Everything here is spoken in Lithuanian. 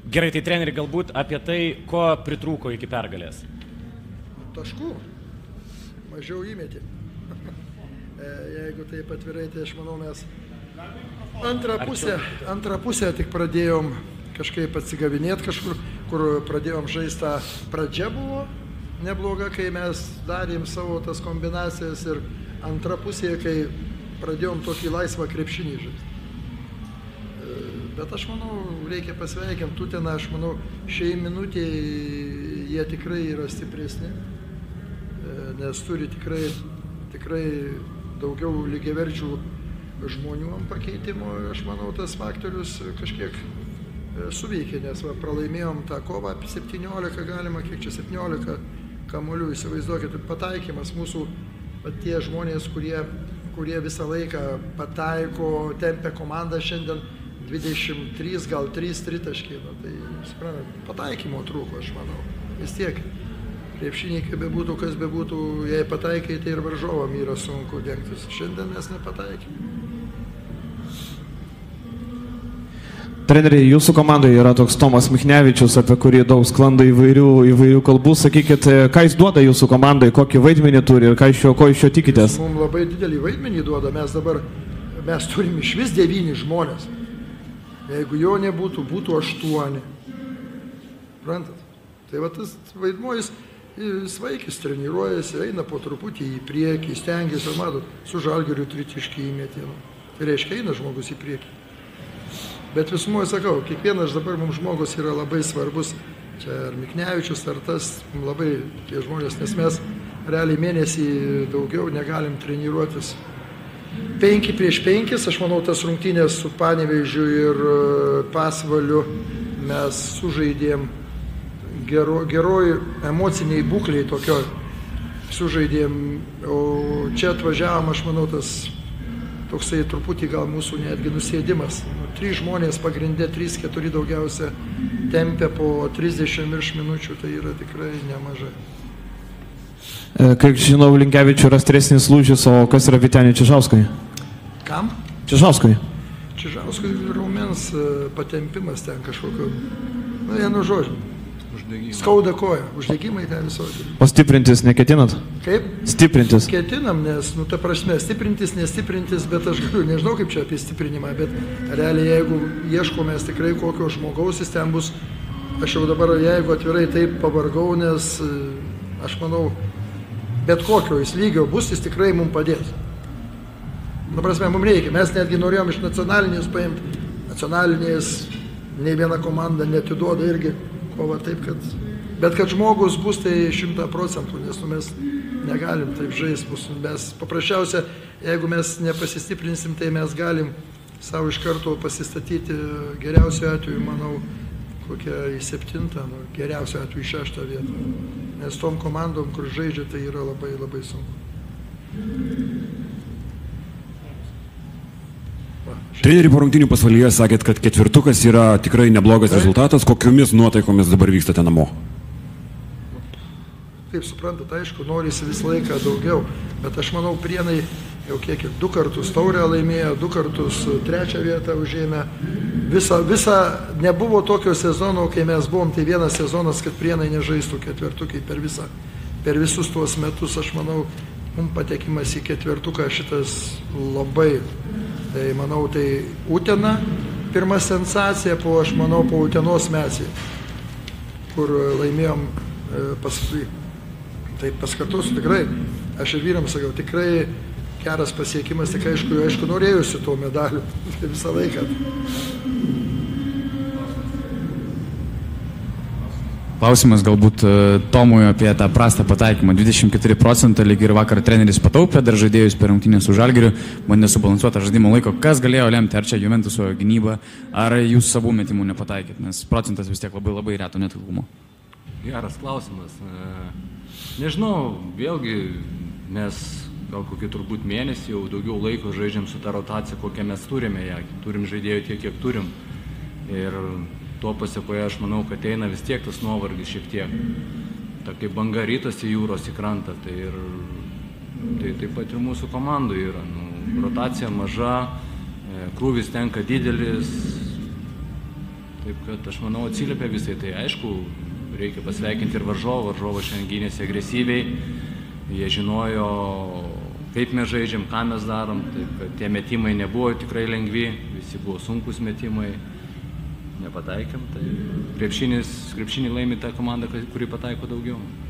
Gerai, tai treneri, galbūt apie tai, ko pritrūko iki pergalės? Taškų. Mažiau įmetė. Jeigu taip atvirai, tai aš manau, mes antrą pusę tik pradėjom kažkaip atsigavinėti kažkur, kur pradėjom žaisti. Pradžia buvo nebloga, kai mes darėm savo tas kombinacijas, ir antra pusė, kai pradėjom tokį laisvą krepšinį žaisti. Bet aš manau, reikia pasveikinti Uteną, aš manau, šiai minutėje jie tikrai yra stipresni, nes turi tikrai daugiau lygiaverčių žmonių ant pakeitimo. Aš manau, tas faktorius kažkiek suveikė, nes pralaimėjom tą kovą apie 17, galima, kiek čia 17 kamuolių, įsivaizduokit, pataikymas mūsų, tie žmonės, kurie visą laiką pataiko, tempia komandą šiandien 23, gal 3 tritaškiai, tai suprantat, pataikymo trūko, aš manau. Vis tiek, krepšiniai, kaip bebūtų, kas bebūtų, jei pataikai, tai ir varžovam yra sunku dengtis. Šiandien mes nepataikėme. Treneriai, jūsų komandoje yra toks Tomas Michnevičius, apie kurį daug sklando įvairių kalbų. Sakykit, ką jis duoda jūsų komandai, kokį vaidmenį turi ir ko iš jo tikitės? Mums labai didelį vaidmenį duoda. Mes turim iš vis 9 žmonės. Jeigu jo nebūtų, būtų 8. Prantat? Tai va tas vaidmuo, jis vaikis treniruojasi, eina po truputį į priekį, stengiasi, matot, su Žalgiriu tritaškį įmetė. Tai reiškia, eina žmogus į priekį. Bet visumoje sakau, kiekvienas dabar mums žmogus yra labai svarbus. Čia ar Michnevičius, ar tas, labai tie žmonės, nes mes realiai mėnesį daugiau negalim treniruotis. 5 prieš 5, aš manau, tas rungtynės su Panevėžiu ir Pasvaliu mes sužaidėm geroj emociniai būkliai tokioj. Sužaidėm, o čia atvažiavom, aš manau, tas toksai truputį gal mūsų netgi nusėdimas. 3 žmonės pagrindė, 3-4 daugiausia tempia po 30 virš minučių, tai yra tikrai nemažai. Kaip žinau, Linkevičių yra stresnis lūžis, o kas yra Vyteniui Čižauskui? Kam? Čižauskui. Čižauskui raumens patempimas ten kažkokio, vienu žodžiu. Skauda koja, uždegimai ten visokie. O stiprintis neketinat? Kaip? Stiprintis. Ketinam, nes, ta prasme, stiprintis, nestiprintis, bet aš galiu, nežinau kaip čia apie stiprinimą, bet realiai, jeigu ieškomės tikrai kokio žmogaus, jis ten bus, aš jau dabar, jeigu atvirai taip pavargau, nes aš manau, bet kokio jis lygio bus, jis tikrai mums padės. Ta prasme, mums reikia, mes netgi norėjom iš nacionalinės paimti, nacionalinės nei viena komanda netiduoda irgi. Taip, bet kad žmogus bus, tai 100%, nes mes negalim taip žaisti. Mes paprasčiausia, jeigu mes nepasistiprinsim, tai mes galim savo iš karto pasistatyti geriausiu atveju, manau, kokią į 7, geriausiu atveju į 6 vietą. Nes tom komandom, kur žaidžia, tai yra labai, labai sunku. Treneri, po rungtynių Pasvalyje sakėt, kad ketvirtukas yra tikrai neblogas rezultatas. Kokiomis nuotaikomis dabar vykstate namo? Kaip suprantat, aišku, norisi visą laiką daugiau, bet aš manau, Prienai jau kiek 2 kartus taurę laimėjo, 2 kartus 3 vietą užėmė. Nebuvo tokio sezono, kai mes buvom, tai vienas sezonas, kad Prienai nežaistų ketvirtukai per visus tuos metus. Aš manau, mums patekimas į ketvirtuką šitas labai. Tai manau, tai Utena pirma sensacija, aš manau, po Utenos Mesį, kur laimėjom paskui. Tai paskartosiu tikrai, aš ir vyram sakau, tikrai geras pasiekimas, tik aišku, norėjusi to medalių visą laiką. Klausimas galbūt Tomui apie tą prastą pataikymą. 24% lyg ir vakar treneris pataupė, dar žaidėjus per rungtynę su Žalgiriu, bandė subalansuoti žaidimo laiko. Kas galėjo lemti, ar čia Juventuso gynyba, ar jūs savų metimų nepataikėt, nes procentas vis tiek labai, labai reto netiklumo. Geras klausimas. Nežinau, vėlgi mes gal kokį turbūt mėnesį jau daugiau laiko žaidžiam su ta rotacija, kokią mes turime ją. Turim žaidėjų tiek, kiek turim. Ir tuo pasiekoje aš manau, kad eina vis tiek tas nuovargis šiek tiek. Ta kaip banga rytas į jūros į krantą, tai taip pat ir mūsų komandų yra. Rotacija maža, krūvis tenka didelis. Taip kad aš manau atsiliepia visai. Tai aišku, reikia pasveikinti ir varžovą. Varžovas šiandien gynėsi agresyviai. Jie žinojo, kaip mes žaidžiam, ką mes darom. Taip kad tie metimai nebuvo tikrai lengvi. Visi buvo sunkus metimai. Nepataikėm. Tai krepšinį laimi ta komanda, kuri pataiko daugiau.